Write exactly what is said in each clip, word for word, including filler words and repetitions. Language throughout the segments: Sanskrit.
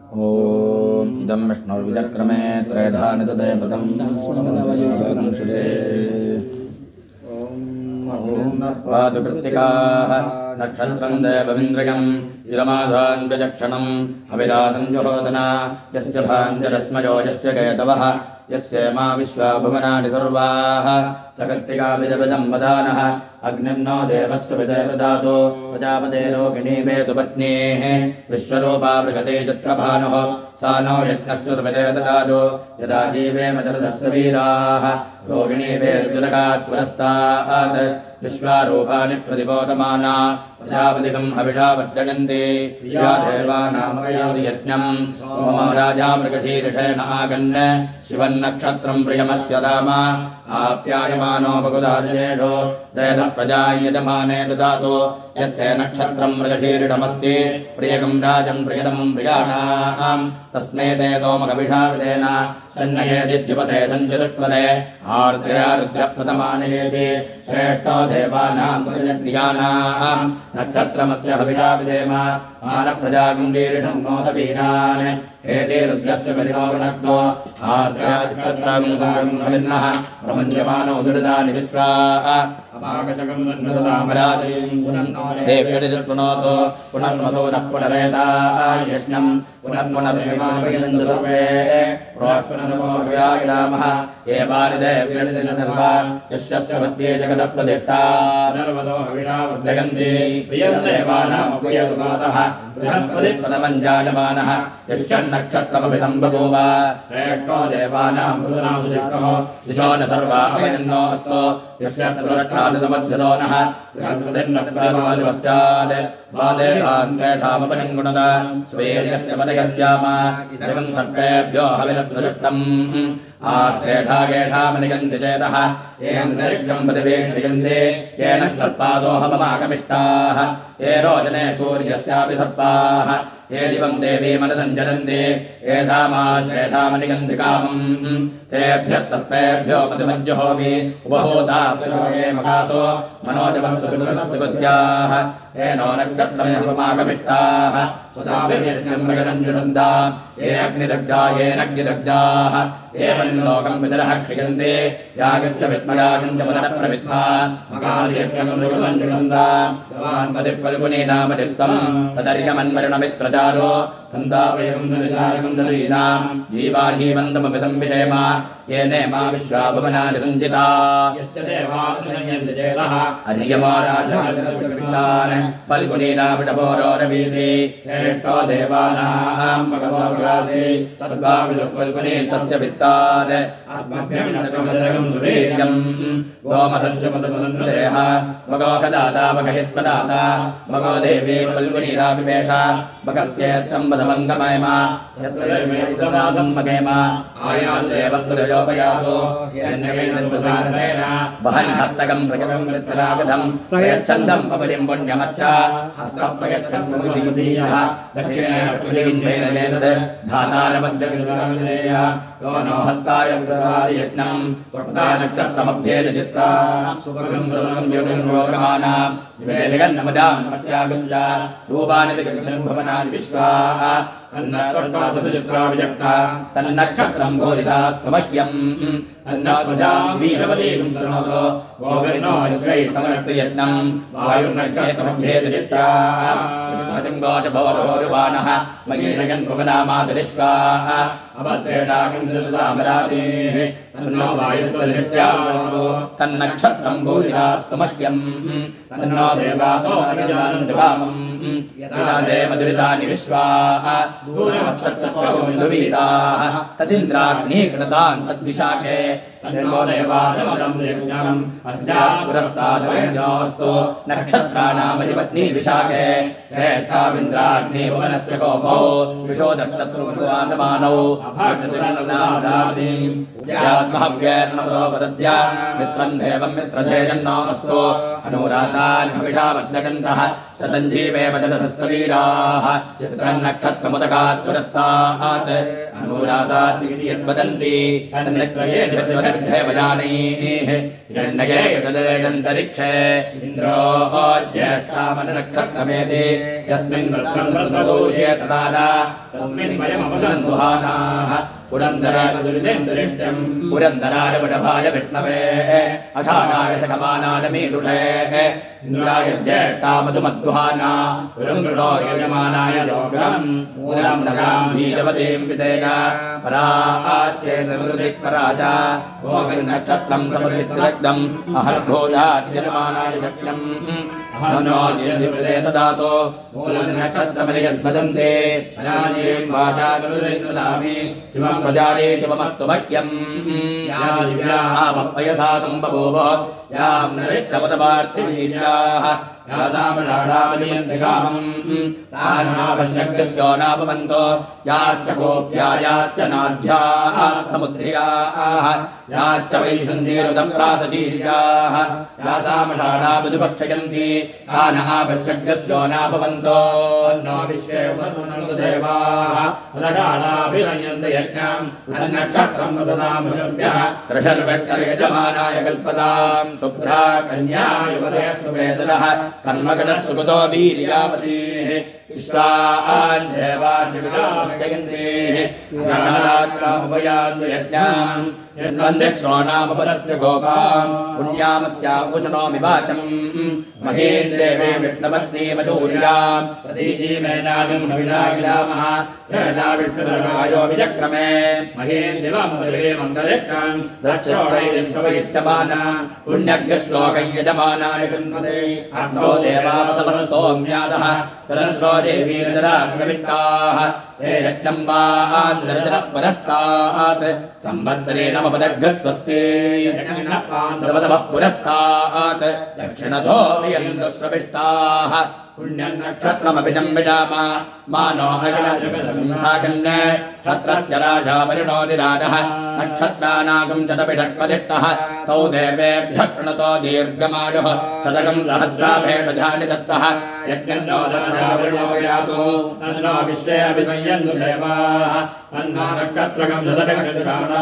ओम इदं विष्णुर्विचक्रमे त्रयधा निददेवतं सुरे ओम नत्वादु कृत्तिकाः नक्षत्रं देवमिन्द्रियम् इदमाधान् व्यचक्षणम् अविरासं जुहोदना यस्य भाञ्जरस्मयो यस्य केतवः यस्य मा विश्वा भुवनानि सर्वाः सकर्तिकाभिजभिजं वदानः अग्निर्नो देवस्य विदेवदातो प्रजापते रोगिणी वेतु पत्नीः विश्वरूपा बृहते चित्रभानुः सा नो यज्ञस्य विदेवदातो यदा जीवेम चरदस्य वीराः रोगिणी वेर्युदकात् पुरस्तात् विश्वारूपाणि प्रतिबोधमाना प्रजापतिकं हविषा वर्धयन्ति या देवानामवयोधि यज्ञम् सोमो राजा मृगशीर्षेण आगन् शिवन्नक्षत्रं प्रियमस्य राम आप्यायमानो बकुलाजेषु तेन प्रजां यजमाने ददातु यत्ते नक्षत्रं मृगशीर्षमस्ति प्रियकं राजन् प्रियतमं प्रियाणाम् तस्मै ते सोमकविषाविदेन सन्नयेदिद्युपते सञ्चतुष्पदे आर्द्रया रुद्रप्रथमानयेति श्रेष्ठो देवानां प्रियाणाम् नक्षत्रमस्य हविषाविदेम मानप्रजागुण्डीरिषं मोदवीरान् एते रुद्रस्य परिलोकनग्नो आर्द्रयादिक्षत्रागुणं हविर्नः प्रमञ्जमानो दुरितानि विश्वाः अपाकशकं नन्दतामराजयं पुनन्नो देव्यदिष्णोतो पुनर्मधोनः पुनरेताः यज्ञं पुनर्पुनर्विमानयन्तु सर्वे पुनर्पुनर्मोर्व्यागिरामः ये वारिदेव्यनिर्वा यस्य मध्ये जगतः प्रतिष्ठा नर्वदो हविषा वर्धयन्ति प्रियं देवानां प्रियतुमातः बृहस्पतिः प्रथमं जायमानः यश्चन्नक्षत्रमभिधं बभूव श्रेष्ठो देवानां मृदुनां सुजिष्णो दिशो न सर्वा अवयन्नो अस्तो यश्चन्द्रष्टादितमध्यतो नः बृहस्पतिर्नक्षत्रमादिपश्चात् वादेहान्तेषामपनिङ्गुणत स्वीर्यस्य पदयस्याम इदं सर्पेभ्यो हविरप्रदृष्टम् आश्रेषा येषामनिगन्ति चेतः येऽन्तरिक्षं प्रतिवीक्षयन्ति येन सर्पासोऽहममागमिष्टाः ये रोचने सूर्यस्यापि सर्पाः ये दिवं देवीमनसञ्चरन्ति येषामाश्रेषामनिगन्ति कामम् तेभ्यः सर्पेभ्यो मधुमज्जुहोमि उपहूता पितृये मकासो मनोजवस्य पितृसुगत्याः येनो नक्षत्रमेवमागमिष्टाः स्वदाभिर्यज्ञं प्रगरञ्जुषन्दा ये अग्निदग्धा येनग्निदग्धाः एवं लोकं पितरः क्षयन्ति यागश्च विद्मयागं च पुनः प्रविद्मा मकार्यज्ञं मृगमञ्जुषन्दा भवान् पतिः फल्गुनी नाम चित्तं तदर्यमन्मरणमित्रचारो तन्दावयं नलितारकं दलीनां जीवाजीवन्तमभितं विषेम येने मा विश्वा भुवनानि सञ्चिता यस्य देवानुजयन्ति चेतः अर्यमा राजान् फल्गुनी नाम टपोरोरवीति श्रेष्ठो देवानां भगवो प्रकाशे तद्भाविदुः फल्गुनी तस्य वित्तात् अस्मभ्यं नतमजरगं सुवीर्यं गोमसज्जपदमनुदेह भगोखदाता भगहित्पदाता भगो देवी फल्गुनीराविवेश भगस्येत्तं पदमङ्गमयम यत्र देवीनादं मगेम आयान् देवस्वयोपयातो येनैनस्पदानेन वहन् हस्तकं प्रजगं वृत्तरागधं प्रयच्छन्दं पवलिं पुण्यमच्च हस्तप्रयच्छन्मुदिः दक्षिणेन प्रतिविन्धेन धातारबद्धविदुराञ्जनेय यो नो हस्ताय विदुरादियज्ञं त्वक्तानक्षत्रमभ्येन चित्रा सुभगं सुभगं योगं रोगमानां निवेदयन्नमदां प्रत्यागश्च रूपाणि विगृह्णन् भुवनानि विश्वाः तन्नक्षत्राविजक्ता तन्नक्षत्रं बोधितास्तमह्यम् तन्नात्मजां वीरवतीं तनोतो गोविनो श्रेष्ठमनक्तयज्ञं वायुर्नक्षत्रमभ्येदचित्रा सिंहोचभोरोरुवाणः मयीरयन् भुवनामातरिश्वाः अवद्वेषाकं धृतामरातेः तन्नो वायुस्तदृष्ट्यामो तन्नक्षत्रं बोधितास्तमह्यम् तन्नो देवासो अगजानन्दकामम् यदा देवदुरितानि विश्वाः दूरमक्षत्रत्ववीताः तदिन्द्राग्निकृतान् तद्विशाखे तन्नो देवानमदं यज्ञम् अस्यात् पुरस्तादवैन्योऽस्तु नक्षत्राणामधिपत्नी विशाखे श्रेष्ठाविन्द्राग्नि भुवनस्य कोपो विशोदश्चत्रुर्वादमानौ महव्येर्नमसोपसद्य मित्रं देवं मित्रधेयन्नो अस्तु अनुरातान् हविषा वर्धयन्तः शतं जीवेम च ततः सवीराः चित्रं नक्षत्रमुदकात् पुरस्तात् अनुराधाति यद्वदन्ति तन्नित्रये जद्वदर्भेवजानीः हिरण्यये तदन्तरिक्षे इन्द्रो ज्येष्ठामननक्षत्रमेति यस्मिन् वृत्रभूये तदाला तस्मिन् वयमवदन्तुहानाः पुरन्दराय दुरितेन्दुरिष्टम् पुरन्दराय वृषभाय विष्णवे अषाढाय सखमानाय मीढुषे इन्द्राय ज्येष्ठामधुमद्दुहाना विरुङ्गृणो यजमानाय योगम् मूलम् नगाम् बीजवतीम् विदेय पराच्चेतर्दिक्पराजा भोगिर्नक्षत्रम् समधिस्रग्धम् अहर्भोजात्यजमानाय दक्षिणम् नो निर्दिवृते ददातो मूलनक्षत्रमधियद्वदन्ते अनादीम् वाचा तरुदेन्दुलामि शिवम् प्रजाये शिवमस्तु भक्यम् आपयसा सम्बभूव याम् नरित्रपदपार्थिवीर्याः यासामषाढावलियन्तिकामम् तान्नापश्यग्रस्यो नापमन्तो याश्च कोप्या याश्च नाध्याः समुद्र्याः याश्च वैशन्देरुदप्रासचीर्याः यासामषाढावधुभक्षयन्ति तानापश्यग्रस्यो नापमन्तो नो विश्वे वसुनन्तु देवाः रषाढाभिरयन्ति यज्ञम् तन्नक्षत्रम् प्रददाम् भृभ्यः त्रषर्वक्षरयजमानाय कल्पताम् शुभ्रा कन्या युवते सुवेदनः कर्मकटः सुकृतो वीर्यावतीः विश्वान् देवान् विशालजगन्तेः जनारात्रामुपयान्तु यज्ञाम् यन्वन्दे श्रोणामपरस्य गोपाम् पुण्यामस्या उचनोमि वाचम् महीम् देवे विष्णुपत्नीमचूर्याम् प्रतीजीमेनागम् हविषागिलामः यदा विष्णुभर्गायो विचक्रमे महीम् दिवमदरे मन्दलिष्टम् दक्षोडैरिष्वयिच्छमाना पुण्यग्रश्लोकै यजमानाय कृण्वते अर्णो देवावसवः सोम्यादः सरस्वो देवी नजराश्रविष्टाः हे यज्ञम्बान्दरजनः परस्तात् संवत्सरेण मपदग्रस्वस्ति यज्ञः पुरस्तात् दक्षिणतो प्रियन्तु श्रविष्टाः पुण्यन्नक्षत्रमपि नम्बिजाम मानो अगनसाकन्य क्षत्रस्य राजा परिणोति राजः नक्षत्रानागं शतपि षट्पदिष्टः तौ देवेभ्यः प्रणतो दीर्घमायुः शतकं सहस्राभेटजानि दत्तः यज्ञन्नो राजा परिणोपयातु तन्नो विश्वे अभिनयन्तु देवाः तन्नो नक्षत्रकं शतपि नक्षत्राणा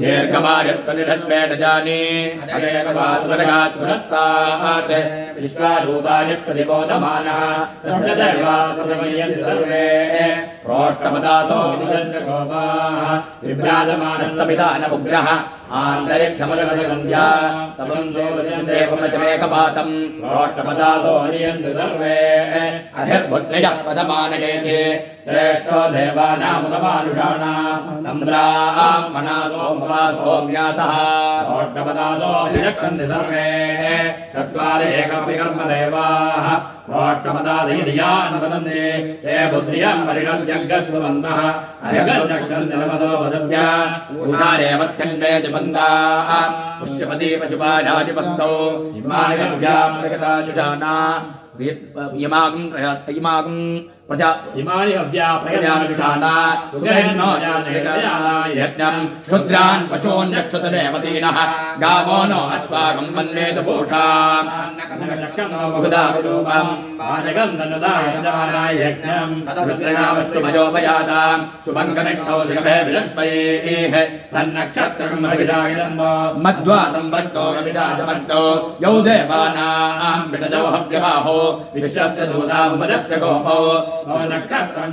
दीर्घमायुत्वनिषद्भेटजानि अजेकवाद्वरगात् पुरस्तात् विश्वारूपाणि प्रतिबोधमानः तस्य देवाः सर्वे प्रोष्ठपदासो विदुषस्य गोपाः विभ्राजमानः समिदानमुग्रः आन्तरिक्षमलगन्ध्या तपन्तो देवमचमेकपातम् प्रोष्ठपदासो हरियन्तु सर्वे अहिर्भुत्निजः पदमानयेति श्रेष्ठो देवानामुदमानुषाणाम् तम्राम् मना सोमवा सोम्यासः प्रोष्ठपदासो विरक्षन्ति सर्वे चत्वारि एकमपि कर्म देवाः प्रोष्ठपदादियान् वदन्ति ते बुद्ध्रियाम् परिणम्यग्रस्वन्तः अयगन्नमदो वदन्त्या उषारेवत्यण्डयति बन्धाः पुष्यपति पशुपाराजिपस्तौ इमानिव्याम् प्रगताजुषाणा इमागम् इमागम् प्रजा इमानि हव्या प्रजानुषाणा सुगेन्नो यज्ञम् क्षुद्रान् पशून् रक्षतदेवतीनः गावो नो अस्माकम् वन्वेत पूषाम् बहुधारूपम् वाजगम् दन्नुदाय यज्ञम् ततस्त्रयावस्तुमयोपयाताम् शुभङ्कनिष्ठौ शिखभे विलक्ष्मैः तन्नक्षत्रम् हविषायन्वो मध्वा संवृत्तो हविषाजमर्तो यौ देवानाम् विषजौ हव्यबाहो विश्वस्य दूतामुपदस्य गोपौ नक्षत्रम्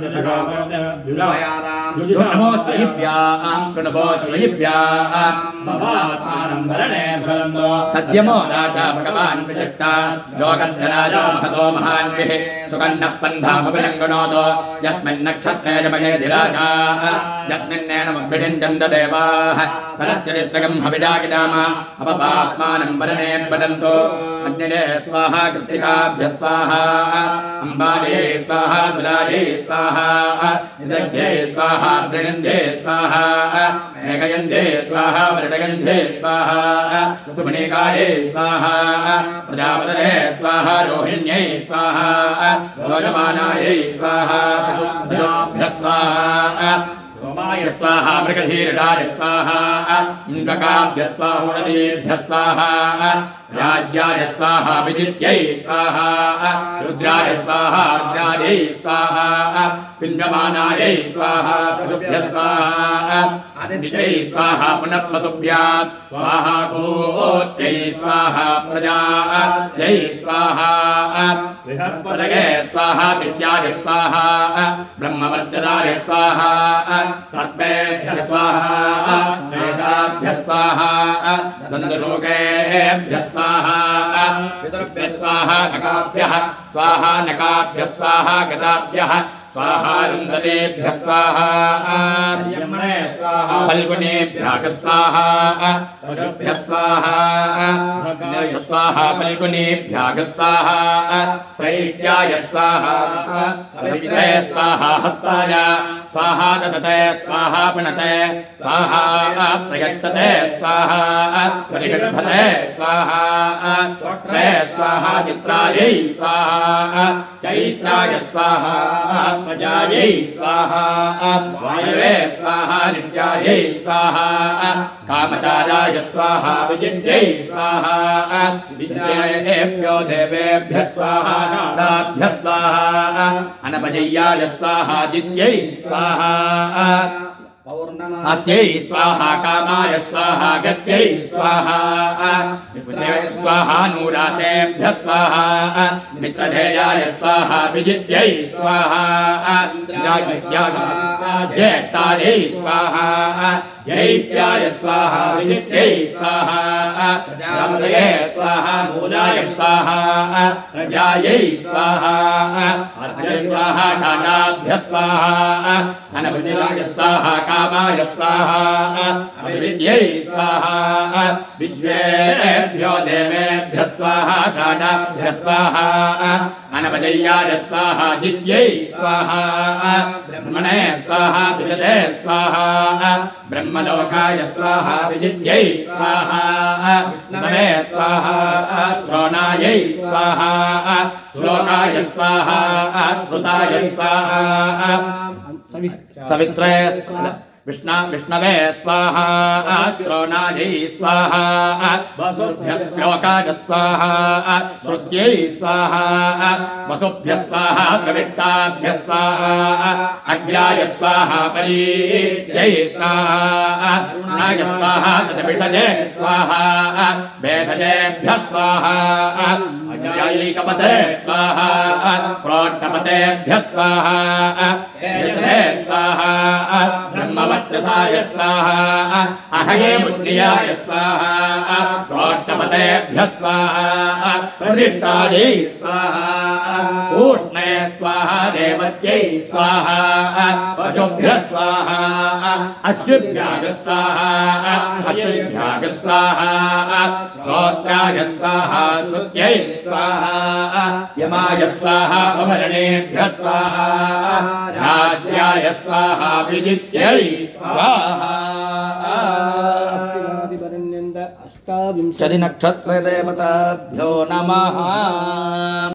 नमो स्वयिभ्याम् कृणवो स्वयिभ्याम् भवात्मानम् भरणे भवन्तो सद्यमो राजा भगवान् विशिष्टा लोकस्य राजा महतो महान्विः सुकन्नः पन्थामभिलङ्घनोतो यस्मिन्नक्षत्रे जमयेति राजा यस्मिन्नेन देवाः परश्चरित्रकम् हविडागिदाम अपपात्मानम् भरणे वदन्तो अग्निरे स्वाहा कृत्तिकाभ्य स्वाहा अम्बाले स्वाहा सुराजे स्वाहा निदग्धे स्वाहा प्रगन्धे स्वाहा मेघयन्धे स्वाहा वरडगन्धे स्वाहा सुमणिकाये स्वाहा प्रजापतये स्वाहा रोहिण्यै स्वाहा रोजमानायै स्वाहा स्वाहा सोमाय स्वाहा मृगधीरडाय स्वाहा इन्द्रकाभ्य स्वाहुणदीभ्य स्वाहा राज्याय स्वाहा विदित्यै स्वाहा रुद्राय स्वाहा रुद्रायै स्वाहा पिण्डमानायै स्वाहा पशुभ्यः स्वाहा आदित्यै स्वाहा पुनः पशुभ्यात् स्वाहा गोत्यै स्वाहा प्रजायै स्वाहा बृहस्पतये स्वाहा शिष्याय स्वाहा ब्रह्मवर्चनाय स्वाहा सर्पेभ्यः स्वाहा वेदाभ्यः स्वाहा दन्तशोकेभ्यः स्वाहा पितृभ्यः स्वाहा नकाभ्यः स्वाहा नकाभ्यः स्वाहा गताभ्यः स्वाहा रुन्दलेभ्यः स्वाहा यम्मणे स्वाहा फल्गुनेभ्यः स्वाहा पशुभ्यः स्वाहा स्वाहा फल्गुनेभ्यः स्वाहा श्रेष्ठ्याय स्वाहा सवित्रे स्वाहा हस्ताय स्वाहा ददते स्वाहा पुनते स्वाहा प्रयच्छते स्वाहा परिगर्भते स्वाहा त्वक्त्रे स्वाहा चित्रायै स्वाहा चैत्राय स्वाहा प्रजायै स्वाहा वायवे स्वाहा नित्यायै स्वाहा कामचाराय स्वाहा विजित्यै स्वाहा विश्वेभ्यो देवेभ्यः स्वाहा नादाभ्यः स्वाहा अनपजय्याय स्वाहा जित्यै स्वाहा अस्यै स्वाहा कामाय स्वाहा गत्यै स्वाहा स्वाहा नूरातेभ्यः स्वाहा मित्रधेयाय स्वाहा विजित्यै स्वाहा ज्येष्ठायै स्वाहा ज्येष्ठ्याय स्वाहा विजित्यै स्वाहा प्रजापतये स्वाहा मूलाय स्वाहा प्रजायै स्वाहा स्वाहा शानाभ्यः स्वाहा अनपजयाय स्वाहा कामाय स्वाहा अविद्यै स्वाहा विश्वेभ्यो देवेभ्यः स्वाहा शानाभ्यः स्वाहा अनपजयाय स्वाहा जित्यै स्वाहा ब्रह्मणे स्वाहा विजते स्वाहा ब्रह्मलोकाय स्वाहा विजित्यै स्वाहा विष्णवे स्वाहा श्रोणायै स्वाहा श्लोकाय स्वाहा श्रुताय स्वाहा सवित्रे विष्णा विष्णवे स्वाहा श्रोणायै स्वाहा वसुभ्यः श्लोकाय स्वाहा श्रुत्यै स्वाहा वसुभ्यः स्वाहा प्रविष्टाभ्यः स्वाहा अग्र्याय स्वाहा परीत्यै स्वाहा अरुणाय स्वाहा दशभिषजे स्वाहा वेदजेभ्यः स्वाहा अजयायिकपते स्वाहा प्रोट्टपतेभ्यः स्वाहा वेदजे स्वाहा ब्रह्मवत्सताय स्वाहा अहये मुद्रियाय स्वाहा प्रोट्टपतेभ्यः स्वाहा प्रतिष्ठायै स्वाहा ऊष्णे स्वाहा रेवत्यै स्वाहा पशुभ्यः स्वाहा अश्विभ्याग स्वाहा अश्विभ्याग स्वाहा श्रोत्राय स्वाहा श्रुत्यै स्वाहा यमाय स्वाहा अमरणेभ्यः स्वाहा राज्याय स्वाहा विजित्यै स्वाहा अष्टाविंशति नक्षत्र देवताभ्यो नमः।